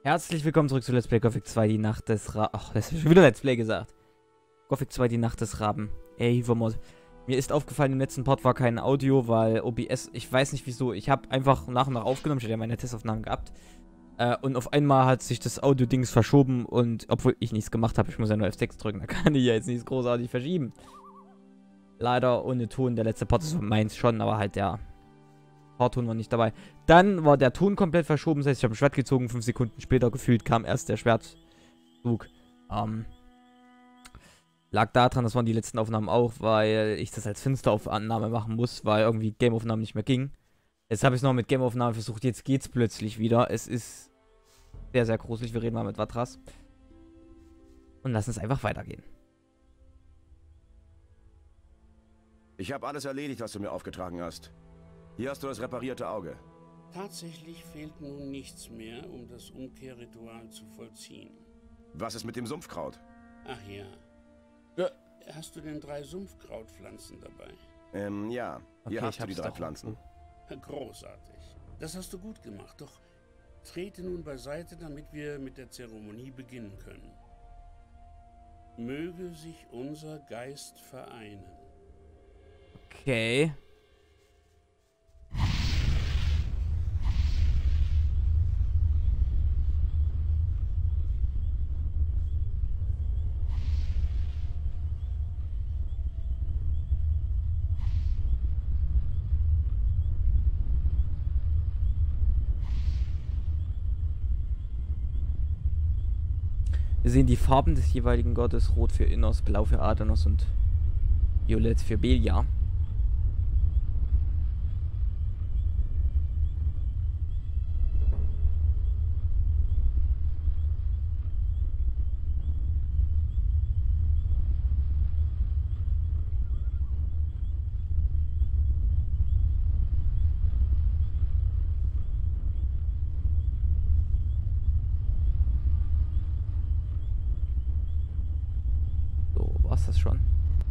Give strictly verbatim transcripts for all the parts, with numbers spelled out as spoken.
Herzlich willkommen zurück zu Let's Play Gothic zwei, die Nacht des Raben. Ach, das ist schon wieder Let's Play gesagt. Gothic zwei, die Nacht des Raben. Ey, Wurmod. Mir ist aufgefallen, im letzten Part war kein Audio, weil O B S, ich weiß nicht wieso, ich habe einfach nach und nach aufgenommen, ich hatte ja meine Testaufnahmen gehabt. Äh, und auf einmal hat sich das Audio-Dings verschoben und, obwohl ich nichts gemacht habe, ich muss ja nur F sechs drücken, da kann ich ja jetzt nichts großartig verschieben. Leider ohne Ton, der letzte Part ist meins schon, aber halt der Ton war nicht dabei. Dann war der Ton komplett verschoben, das heißt, ich habe ein Schwert gezogen, fünf Sekunden später gefühlt kam erst der Schwertzug. Ähm, lag daran, das waren die letzten Aufnahmen auch, weil ich das als Finsteraufnahme machen muss, weil irgendwie Game-Aufnahmen nicht mehr ging. Jetzt habe ich es noch mit Game-Aufnahme versucht, jetzt geht's plötzlich wieder. Es ist sehr, sehr gruselig, wir reden mal mit Vatras. Und lassen es einfach weitergehen. Ich habe alles erledigt, was du mir aufgetragen hast. Hier hast du das reparierte Auge. Tatsächlich fehlt nun nichts mehr, um das Umkehrritual zu vollziehen. Was ist mit dem Sumpfkraut? Ach ja. ja. Hast du denn drei Sumpfkrautpflanzen dabei? Ähm, ja. Hier Okay, hast du die drei Pflanzen. Großartig. Das hast du gut gemacht, doch trete nun beiseite, damit wir mit der Zeremonie beginnen können. Möge sich unser Geist vereinen. Okay. Wir sehen die Farben des jeweiligen Gottes. Rot für Innos, Blau für Adonis und Violett für Belia. War's das schon?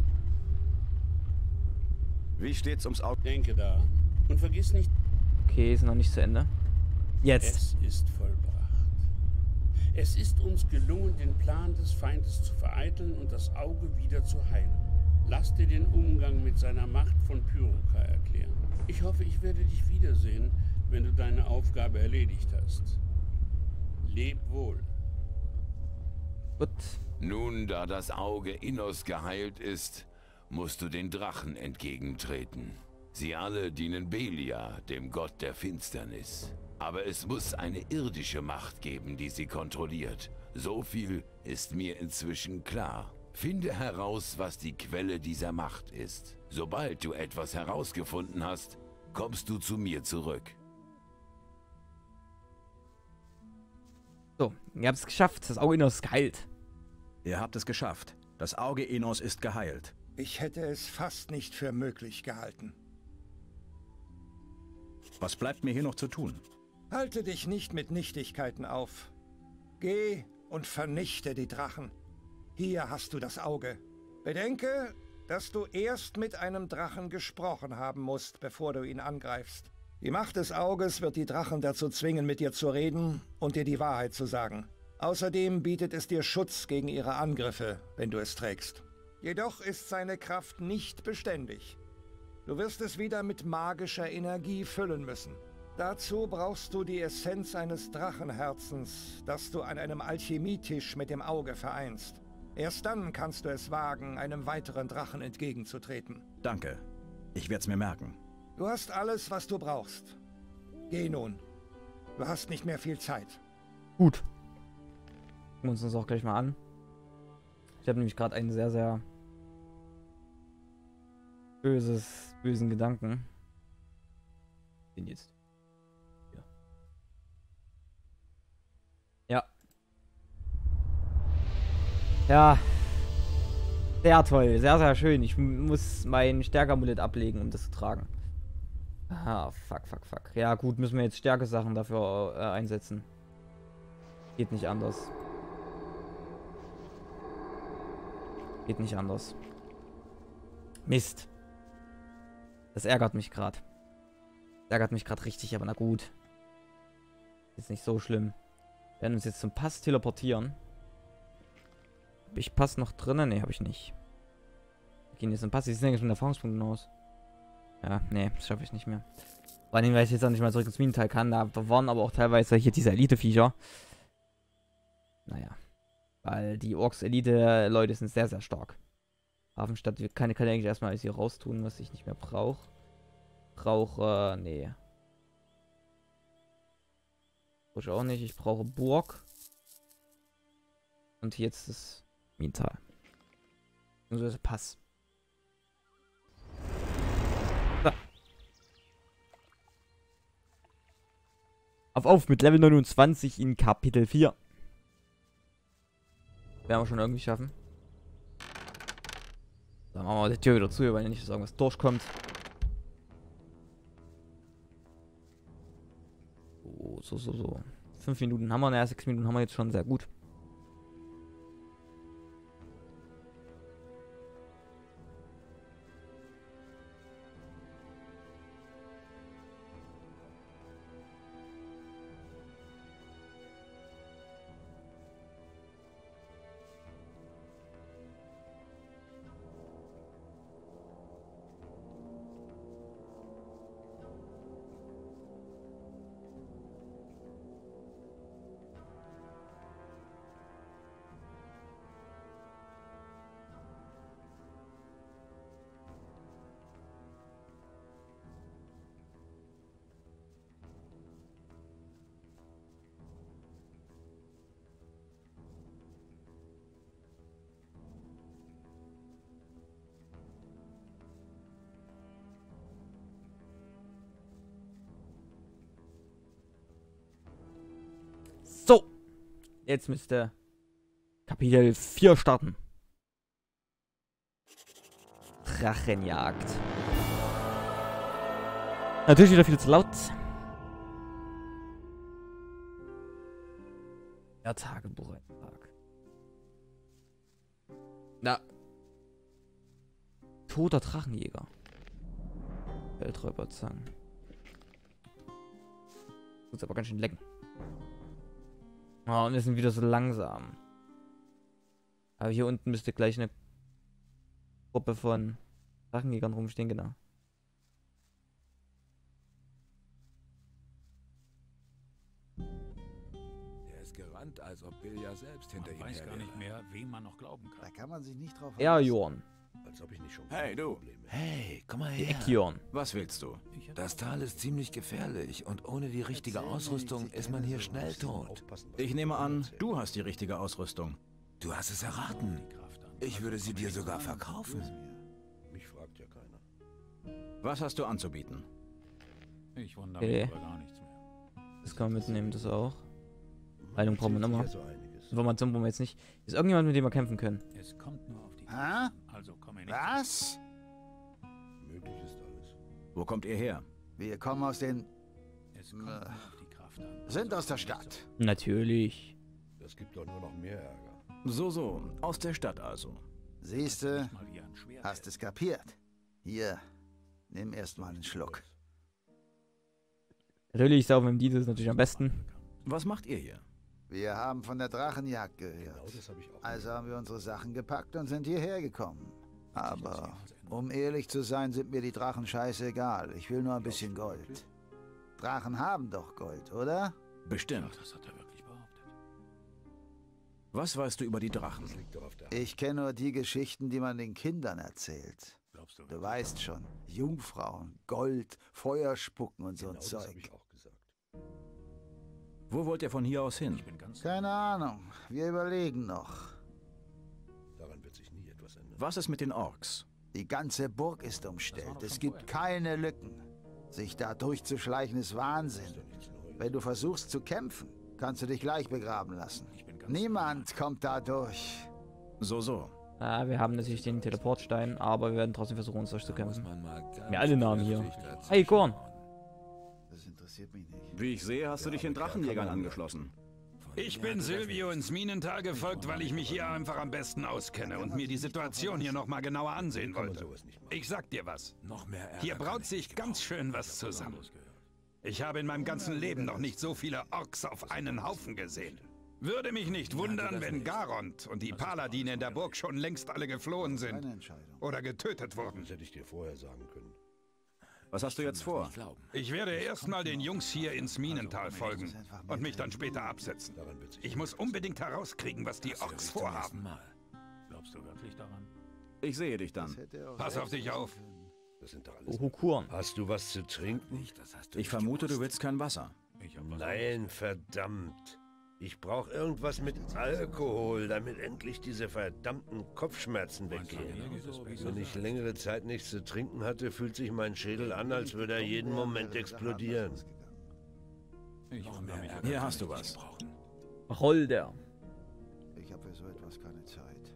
Wie steht's ums Auge? Denke da. Und vergiss nicht... Okay, ist noch nicht zu Ende. Jetzt. Es ist vollbracht. Es ist uns gelungen, den Plan des Feindes zu vereiteln und das Auge wieder zu heilen. Lass dir den Umgang mit seiner Macht von Pyroka erklären. Ich hoffe, ich werde dich wiedersehen, wenn du deine Aufgabe erledigt hast. Leb wohl. Gut. Nun, da das Auge Innos geheilt ist, musst du den Drachen entgegentreten. Sie alle dienen Belia, dem Gott der Finsternis. Aber es muss eine irdische Macht geben, die sie kontrolliert. So viel ist mir inzwischen klar. Finde heraus, was die Quelle dieser Macht ist. Sobald du etwas herausgefunden hast, kommst du zu mir zurück. So, ihr habt es geschafft. Das Auge Innos ist geheilt. Ihr habt es geschafft. Das Auge Innos ist geheilt. Ich hätte es fast nicht für möglich gehalten. Was bleibt mir hier noch zu tun? Halte dich nicht mit Nichtigkeiten auf. Geh und vernichte die Drachen. Hier hast du das Auge. Bedenke, dass du erst mit einem Drachen gesprochen haben musst, bevor du ihn angreifst. Die Macht des Auges wird die Drachen dazu zwingen, mit dir zu reden und dir die Wahrheit zu sagen. Außerdem bietet es dir Schutz gegen ihre Angriffe, wenn du es trägst. Jedoch ist seine Kraft nicht beständig. Du wirst es wieder mit magischer Energie füllen müssen. Dazu brauchst du die Essenz eines Drachenherzens, das du an einem Alchemietisch mit dem Auge vereinst. Erst dann kannst du es wagen, einem weiteren Drachen entgegenzutreten. Danke. Ich werde es mir merken. Du hast alles, was du brauchst. Geh nun. Du hast nicht mehr viel Zeit. Gut. Gucken wir uns das auch gleich mal an. Ich habe nämlich gerade einen sehr, sehr böses, bösen Gedanken. Den jetzt. Ja. Ja. Ja. Sehr toll. Sehr, sehr schön. Ich muss mein Stärkeamulett ablegen, um das zu tragen. Ah, fuck, fuck, fuck. Ja, gut, müssen wir jetzt Stärke-Sachen dafür äh, einsetzen. Geht nicht anders. Geht nicht anders. Mist. Das ärgert mich gerade. Das ärgert mich gerade richtig, aber na gut. Ist nicht so schlimm. Wir werden uns jetzt zum Pass teleportieren. Hab ich Pass noch drinnen? Ne, habe ich nicht. Wir gehen jetzt zum Pass. Die sehen ja schon Erfahrungspunkte aus. Ja, nee, das schaffe ich nicht mehr. Vor allem, weil ich jetzt auch nicht mal zurück ins Minental kann. Da waren aber auch teilweise hier diese Elite-Viecher. Naja. Weil die Orks-Elite-Leute sind sehr, sehr stark. Hafenstadt kann, kann ich eigentlich erstmal alles hier raustun, was ich nicht mehr brauche. Brauche, nee. Brauche ich auch nicht. Ich brauche Burg. Und hier jetzt das Minental. Also das Pass. So. Auf, auf mit Level neunundzwanzig in Kapitel vier. Werden wir schon irgendwie schaffen. Dann machen wir die Tür wieder zu, weil nicht irgendwas durchkommt. So, so, so, so. Fünf Minuten haben wir, naja, sechs Minuten haben wir jetzt schon, sehr gut. So, jetzt müsste Kapitel vier starten. Drachenjagd. Natürlich wieder viel zu laut. Ja, Tagebucheintrag. Na. Toter Drachenjäger. Welträuberzangen. Muss aber ganz schön lecken. Oh, und wir sind wieder so langsam. Aber hier unten müsste gleich eine Gruppe von Drachenjägern rumstehen, genau. Der ist gerannt, als ob Bilja selbst hinter ihm her wäre. Ich weiß gar nicht mehr, wem man noch glauben kann. Da kann man sich nicht drauf Ja, Jorn. Als ob ich nicht schon Hey, du. Probleme. Hey, komm mal Die her. Eckjorn. Was willst du? Das Tal ist ziemlich gefährlich und ohne die richtige Ausrüstung ist man hier schnell tot. Ich nehme an, du hast die richtige Ausrüstung. Du hast es erraten. Ich würde sie dir sogar verkaufen. Mich fragt ja keiner. Was hast du anzubieten? Ich wundere Okay. mich über gar nichts mehr. Das kann man mitnehmen, das auch. Heilung brauchen wir Erzählt nochmal. sich ja so einiges. Information brauchen wir jetzt nicht. Ist irgendjemand, mit dem wir kämpfen können? Es kommt nur auf die Ah? Also komm mir nicht. Was? Möglich ist alles. Wo kommt ihr her? Wir kommen aus den... Es kommt nur auf die Kraft an. sind aus der Stadt. Natürlich. Das gibt doch nur noch mehr Ärger. So, so, aus der Stadt also. Siehste, Mal wie ein Schwert. hast es kapiert. Hier, nimm erstmal einen Schluck. Natürlich, saufen im Diesel ist natürlich am besten. Was macht ihr hier? Wir haben von der Drachenjagd gehört. Genau das habe ich auch. Also haben wir unsere Sachen gepackt und sind hierher gekommen. Aber, um ehrlich zu sein, sind mir die Drachen scheißegal. Ich will nur ein bisschen Gold. Drachen haben doch Gold, oder? Bestimmt. Das hat er wirklich behauptet. Was weißt du über die Drachen? Das liegt doch auf der Hand. Ich kenne nur die Geschichten, die man den Kindern erzählt. Glaubst du? Du weißt schon, Jungfrauen, Gold, Feuer spucken und so ein Genau das habe Zeug. ich auch gesagt. Wo wollt ihr von hier aus hin? Ich bin ganz Keine Ahnung, wir überlegen noch. Daran wird sich nie etwas ändern. Was ist mit den Orks? Die ganze Burg ist umstellt. doch Es schon gibt vorher. keine Lücken. Sich da durchzuschleichen ist Wahnsinn. Ist doch nichts Neues. Wenn du versuchst zu kämpfen, kannst du dich gleich begraben lassen. Ich bin ganz Niemand kommt da durch. So, so. Ah, wir haben natürlich den Teleportstein, aber wir werden trotzdem versuchen, uns Da muss durchzukämpfen. man mal ganz Mir alle Namen hier. kräftig dazwischen Hey, Gorn. hauen. Das interessiert mich nicht. Wie ich sehe, hast du dich den Drachenjägern angeschlossen. Ich bin Silvio ins Minental gefolgt, weil ich mich hier einfach am besten auskenne und mir die Situation hier nochmal genauer ansehen Kann man wollte. sowas nicht machen. Ich sag dir was. Noch mehr Ärger Hier kann braut ich sich nicht ganz gebrauchen. schön was zusammen. Ich habe in meinem ganzen Leben noch nicht so viele Orks auf einen Haufen gesehen. Würde mich nicht wundern, wenn Garond und die Paladine in der Burg schon längst alle geflohen sind. Oder getötet wurden. Das hätte ich dir vorher sagen können. Was hast du jetzt vor? Ich werde erstmal den Jungs hier ins Minental folgen und mich dann später absetzen. Ich muss unbedingt herauskriegen, was die Orks vorhaben. Glaubst du wirklich daran? Ich sehe dich dann. Pass auf dich auf. Das sind doch alles. Hukuren. Hast du was zu trinken? Ich vermute, du willst kein Wasser. Nein, verdammt. Ich brauche irgendwas mit Alkohol, damit endlich diese verdammten Kopfschmerzen weggehen. Wenn ich längere Zeit nichts zu trinken hatte, fühlt sich mein Schädel an, als würde er jeden Moment explodieren. Hier hast du was. Holder. Ich habe für so etwas keine Zeit.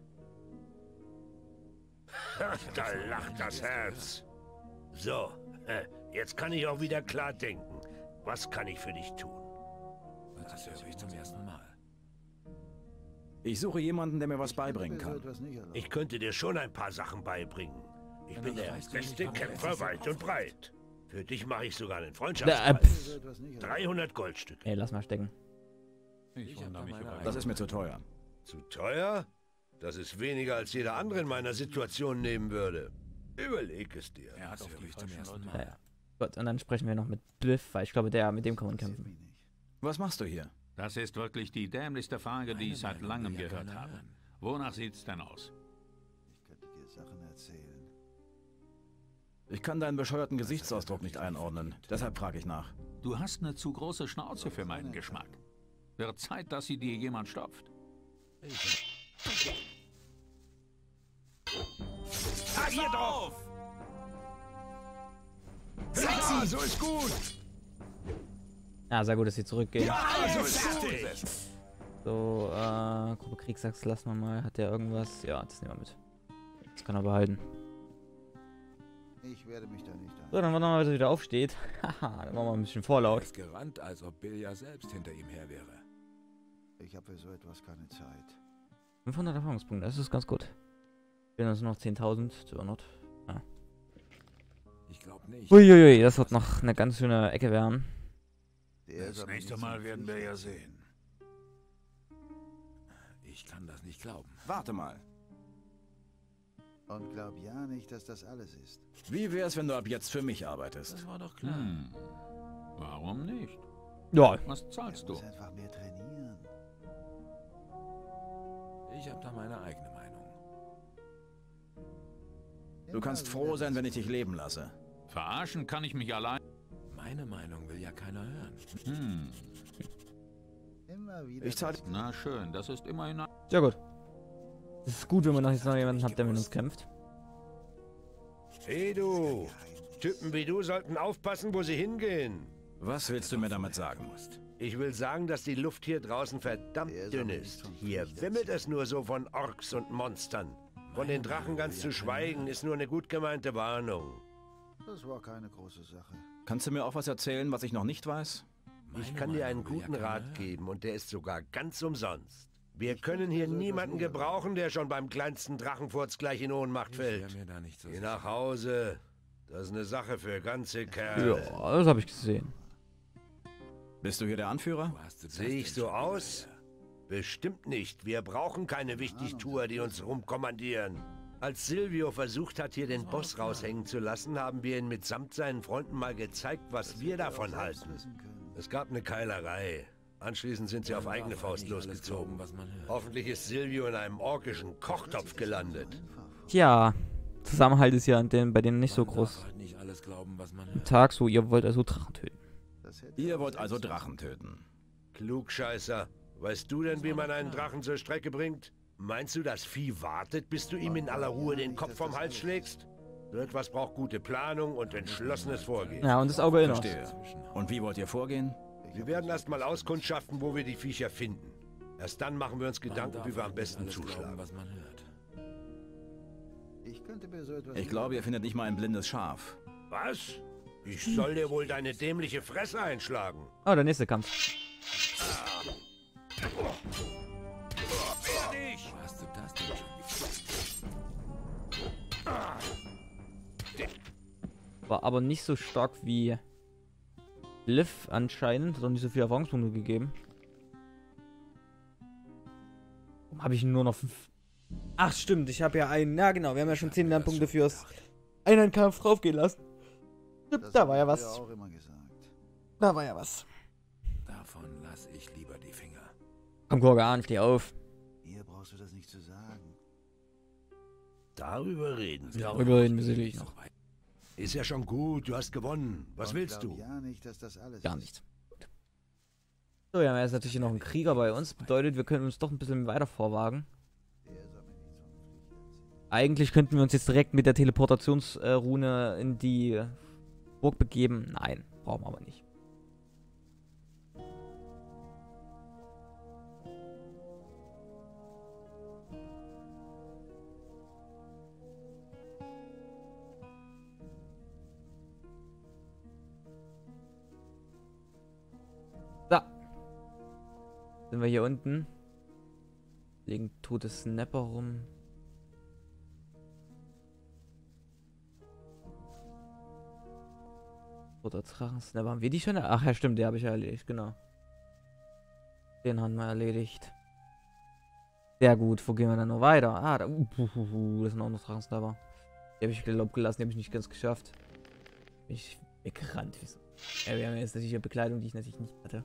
Da lacht das Herz. So, jetzt kann ich auch wieder klar denken. Was kann ich für dich tun? Das höre ich zum ersten Mal. Ich suche jemanden, der mir was beibringen kann. Ich könnte dir schon ein paar Sachen beibringen. Ich bin der beste Kämpfer weit und breit. Für dich mache ich sogar einen Freundschaftspreis. dreihundert Goldstücke. Ey, lass mal stecken. Das ist mir zu teuer. Zu teuer? Das ist weniger, als jeder andere in meiner Situation nehmen würde. Überleg es dir. Er hat auf die falschen Leute. Ja, ja. Gut, und dann sprechen wir noch mit Bliff, weil ich glaube, der, mit dem kann man kämpfen. Was machst du hier? Das ist wirklich die dämlichste Frage, die ich seit langem gehört habe. Wonach sieht's denn aus? Ich könnte dir Sachen erzählen. Ich kann deinen bescheuerten Gesichtsausdruck nicht einordnen. Deshalb frage ich nach. Du hast eine zu große Schnauze für meinen Geschmack. Wird Zeit, dass sie dir jemand stopft. Ah, hier drauf! Ja, so ist gut! Ja, sehr gut, dass sie zurückgehen. Ja, so ist gut! So, äh, Gruppe Kriegsachs lassen wir mal. Hat der irgendwas? Ja, das nehmen wir mit. Das kann er behalten. Ich werde mich da nicht ein. So, dann wollen wir mal, dass er wieder aufsteht. Haha, dann machen wir ein bisschen vorlaut. Er ist gerannt, als ob Bill ja selbst hinter ihm her wäre. Ich habe für so etwas keine Zeit. fünfhundert Erfahrungspunkte, das ist ganz gut. Wir haben uns noch zehntausend, zweihundert. Ja. Ich glaube nicht. Uiuiui, das wird noch eine ganz schöne Ecke werden. Das nächste Mal werden wir ja sehen. Ich kann das nicht glauben. Warte mal. Und glaub ja nicht, dass das alles ist. Wie wär's, wenn du ab jetzt für mich arbeitest? Das war doch klar. Hm. Warum nicht? Ja. Was zahlst Du du? musst einfach mehr trainieren. Ich habe da meine eigene Meinung. Du kannst froh sein, wenn ich dich leben lasse. Verarschen kann ich mich allein. Meine Meinung will ja keiner hören. Hm. Immer wieder. Ich zahle. Na schön, das ist immerhin... ein- Sehr gut. Es ist gut, wenn man noch jetzt noch jemanden hat, der mit uns kämpft. Hey du! Typen wie du sollten aufpassen, wo sie hingehen. Was willst du mir damit sagen? Ich will sagen, dass die Luft hier draußen verdammt dünn ist. Hier wimmelt es nur so von Orks und Monstern. Von den Drachen ganz zu schweigen, ist nur eine gut gemeinte Warnung. Das war keine große Sache. Kannst du mir auch was erzählen, was ich noch nicht weiß? Ich kann dir einen guten Rat geben und der ist sogar ganz umsonst. Wir können hier niemanden gebrauchen, der schon beim kleinsten Drachenfurz gleich in Ohnmacht fällt. Geh nach Hause. Das ist eine Sache für ganze Kerle. Ja, das habe ich gesehen. Bist du hier der Anführer? Sehe ich so aus? Bestimmt nicht. Wir brauchen keine Wichtigtuer, die uns rumkommandieren. Als Silvio versucht hat, hier den Boss raushängen zu lassen, haben wir ihn mitsamt seinen Freunden mal gezeigt, was wir davon halten. Es gab eine Keilerei. Anschließend sind sie auf eigene Faust losgezogen. Hoffentlich ist Silvio in einem orkischen Kochtopf gelandet. Tja, Zusammenhalt ist ja an den, bei denen nicht so groß. Nicht alles glauben, was man hört. Tag so, ihr wollt also Drachen töten. Ihr wollt also Drachen töten. Klugscheißer. Weißt du denn, wie man einen Drachen zur Strecke bringt? Meinst du, das Vieh wartet, bis du ihm in aller Ruhe den Kopf vom Hals schlägst? So etwas braucht gute Planung und entschlossenes Vorgehen. Ja, und das Auge in uns. Verstehe. Und wie wollt ihr vorgehen? Wir werden erst mal auskundschaften, wo wir die Viecher finden. Erst dann machen wir uns Gedanken, wie wir am besten zuschlagen. Was man hört. Ich könnte mir so etwas. Ich glaube, ihr findet nicht mal ein blindes Schaf. Was? Ich soll dir wohl deine dämliche Fresse einschlagen. Oh, der nächste Kampf. Wo hast du das denn schon? War aber nicht so stark wie Bliff anscheinend. Hat auch nicht so viele Erfahrungspunkte gegeben. Habe ich nur noch fünf. Ach, stimmt. Ich habe ja einen. Ja, genau. Wir haben ja schon zehn Lernpunkte fürs Einhandkampf draufgehen lassen. Stimmt, da war ja was. Auch immer gesagt. Da war ja was. Davon lasse ich lieber die Finger. Komm, Korgan, steh auf. Hier brauchst du das nicht zu sagen. Darüber reden wir. Darüber reden wir sicherlich noch. Ist ja schon gut, du hast gewonnen. Was Und willst glaub du? Ja nicht, dass das alles Gar ist. nichts. Gut. So, wir haben jetzt natürlich noch einen Krieger bei uns. Bedeutet, wir können uns doch ein bisschen weiter vorwagen. Eigentlich könnten wir uns jetzt direkt mit der Teleportationsrune in die Burg begeben. Nein, brauchen wir aber nicht. So. Sind wir hier unten. Legen tote Snapper rum. Oder Drachensnapper. Haben wir die schon? Ach ja, stimmt, die habe ich ja erledigt, genau. Den haben wir erledigt. Sehr gut, wo gehen wir dann noch weiter? Ah, da, uh, uh, uh, uh, das sind auch noch Drachensnapper. Die habe ich gelaubt gelassen, die habe ich nicht ganz geschafft. Bin ich weggerannt. Ja, wir haben jetzt natürlich eine Bekleidung, die ich natürlich nicht hatte.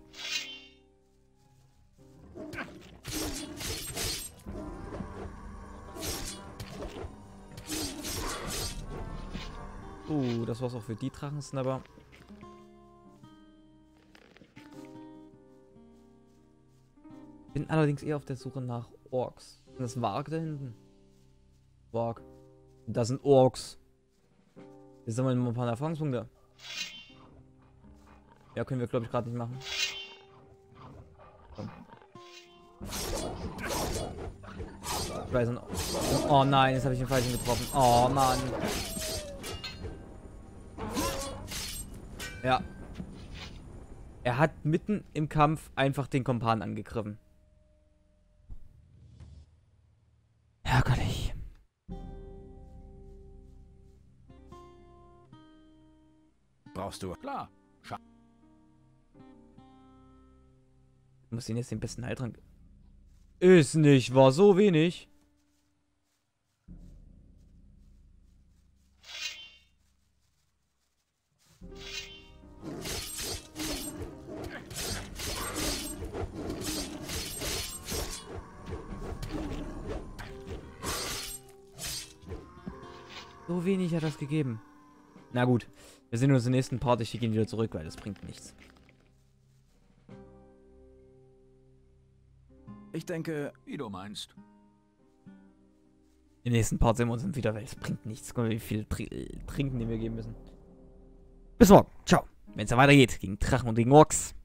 Uh, das war's auch für die Drachensnapper. Bin allerdings eher auf der Suche nach Orks. Ist das Warg da hinten? Warg. Das sind Orks. Jetzt haben wir mal ein paar Erfahrungspunkte. Ja, können wir glaube ich gerade nicht machen. Komm. Ich weiß nicht. Oh nein, jetzt habe ich den falschen getroffen. Oh Mann. Ja. Er hat mitten im Kampf einfach den Kompan angegriffen. Ärgerlich. Brauchst du? Klar. Scha Ich muss ihn jetzt den besten Heiltrank. Ist nicht, war so wenig. So wenig hat das gegeben. Na gut, wir sehen uns im nächsten Part. Ich schicke ihn wieder zurück, weil das bringt nichts. Ich denke, wie du meinst. Im nächsten Part sehen wir uns dann wieder, weil es bringt nichts. Guck mal, wie viel Tr Trinken, die wir geben müssen. Bis morgen. Ciao. Wenn es ja weitergeht, gegen Drachen und gegen Orks.